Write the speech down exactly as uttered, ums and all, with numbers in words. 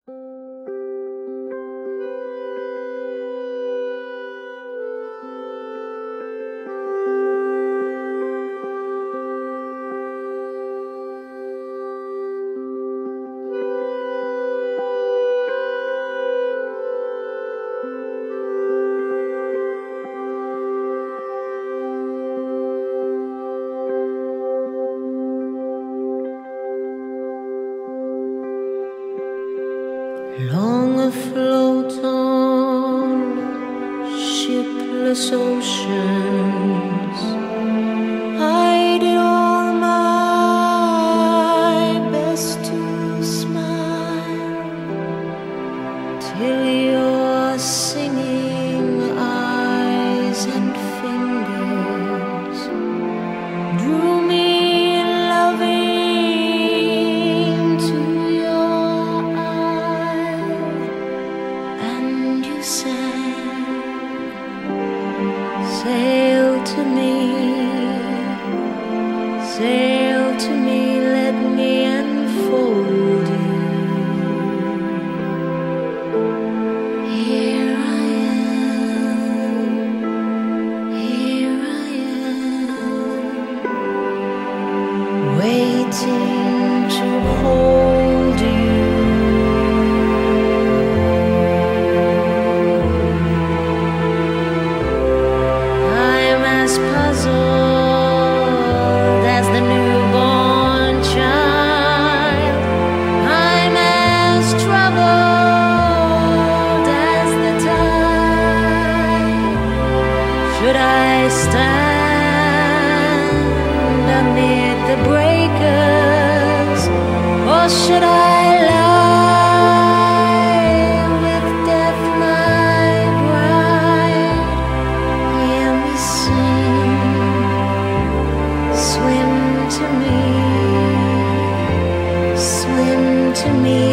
Long afloat on shipless oceans, I did all my best to smile, till your singing eyes and fingers drew me loving to your eye, and you sang, sail to me, sail to me, let me enfold you. Here I am, here I am, waiting to hold you. I'm as puzzled as the newborn child. I'm as troubled as the tide. Should I stand amid the breakers, or should I lie with death my bride? Hear me sing, swim to me, swim to me,